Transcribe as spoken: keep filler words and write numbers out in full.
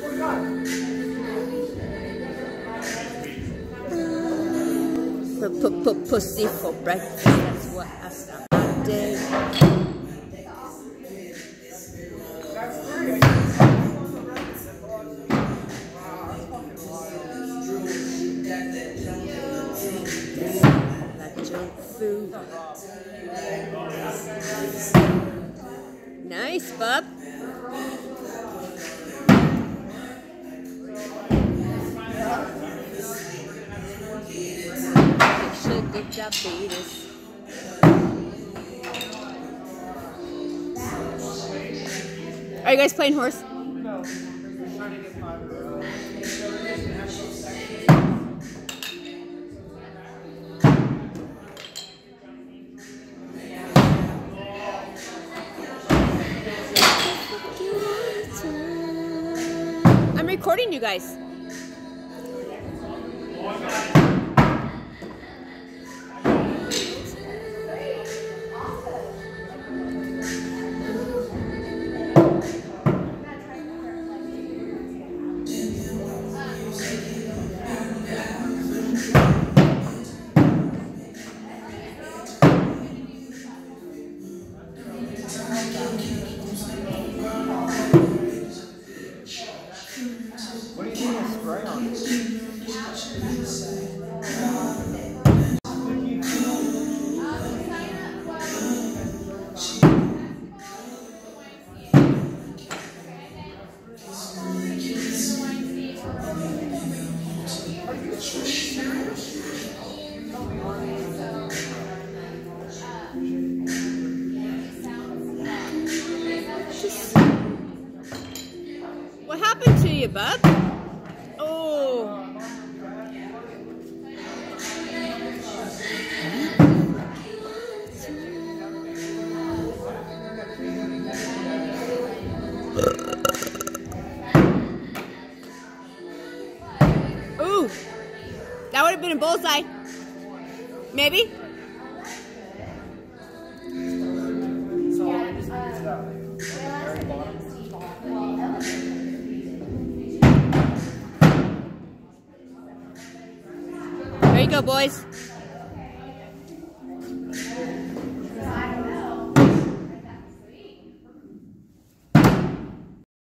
Pussy for breakfast, that's what I started doing. Like junk food. Nice, bub. Sugar diabetes. Are you guys playing horse? No. We're trying to get five in a row. I'm recording you guys. What do you think of spray on this? What happened to you, bub? Oh. Ooh. That would have been a bullseye. Maybe. There you go, boys.